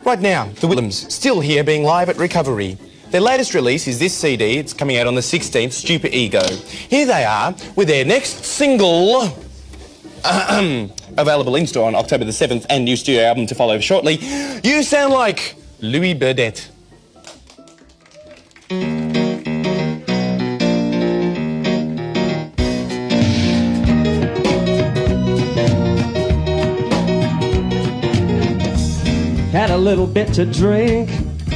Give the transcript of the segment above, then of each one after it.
Right now, the Whitlams, still here being live at Recovery. Their latest release is this CD. It's coming out on the 16th, Stupid Ego. Here they are with their next single, available in-store on October the 7th, and new studio album to follow shortly. You sound like Louis Burdett. Had a little bit to drink.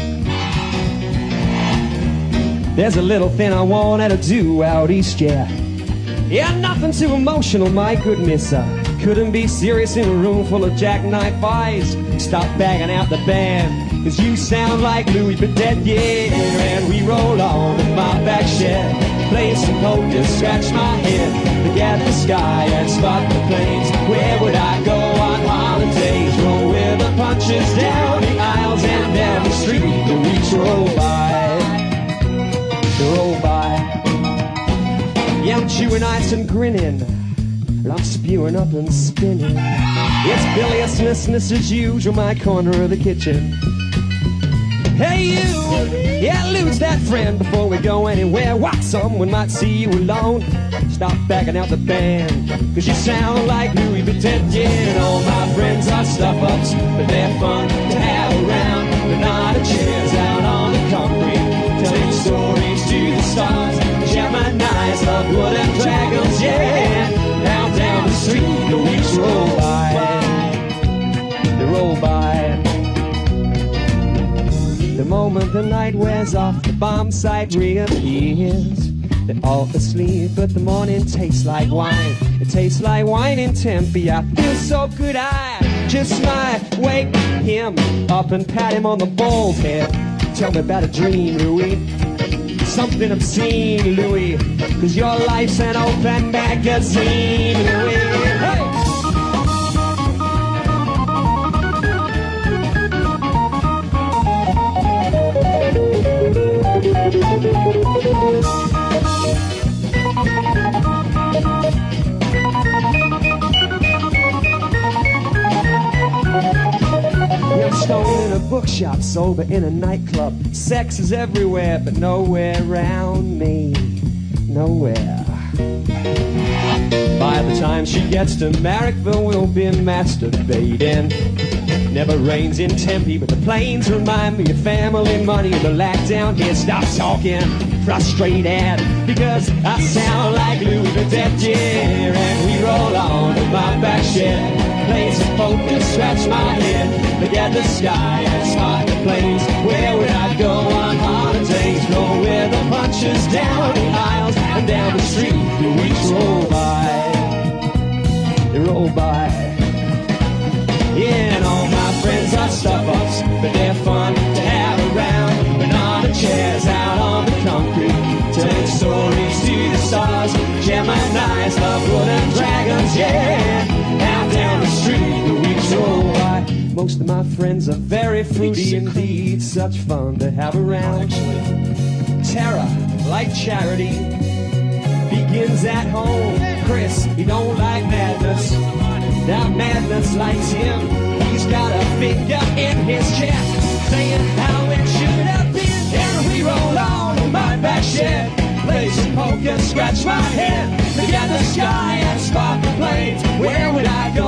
There's a little thing I wanted to do out east, yeah. Yeah, nothing too emotional, my goodness. Couldn't be serious in a room full of jackknife eyes. Stop bagging out the band, 'cause you sound like Louis Burdett, yeah. And we roll on in my back shed, play some poker, scratch my head, look at the sky and spot the planes. Where would I go on holidays? Roll with the punches down the aisles and down the street. The weeks roll by, they roll by. Yeah, I'm chewing ice and grinning, I'm spewing up and spinning. It's biliousness as usual, my corner of the kitchen. Hey you, yeah, lose that friend before we go anywhere. What, someone might see you alone? Stop backing out the band, 'cause you sound like Louis Burdett, yeah. And all my friends are stuff-ups, but they're fun to have around. They're not a chairs out on the concrete, telling stories to the stars. Gemini's love wooden dragons, yeah. Now down the street the weeks roll by, they roll by. The moment the night wears off, the bomb site reappears. They're all asleep, but the morning tastes like wine. It tastes like wine in Tempe. I feel so good, I just might wake him up and pat him on the bald head. Tell me about a dream, Louis, something obscene, Louis, 'cause your life's an open magazine, Louis. Hey! I'm stoned in a bookshop, sober in a nightclub. Sex is everywhere, but nowhere around me. Nowhere. By the time she gets to Marrickville, we'll be masturbating. Never rains in Tempe, but the plains remind me of family money. The lack down here, stop talking, frustrated, because I sound like Louis Burdett, yeah. And we roll on in my back shed, play some poker, scratch my head, look at the sky and spot the planes. Where would I go on holidays? Roll with the punches down the aisles and down the street. The weeks roll by, they roll by. Yeah, and all my friends are stuff-ups, but they're fun to have around. Banana chairs out on the concrete, telling stories to the stars. Gemini's love wooden dragons, yeah. Now down the street the weeks roll by. Most of my friends are very fruity indeed, such fun to have around. Terror, like charity, begins at home. Chris, he don't like madness. Now madness likes him. He's got a finger in his chest, saying how it should have been. And we roll on in my back shed, play some poker, scratch my head, look at the sky and spot the planes. Where would I go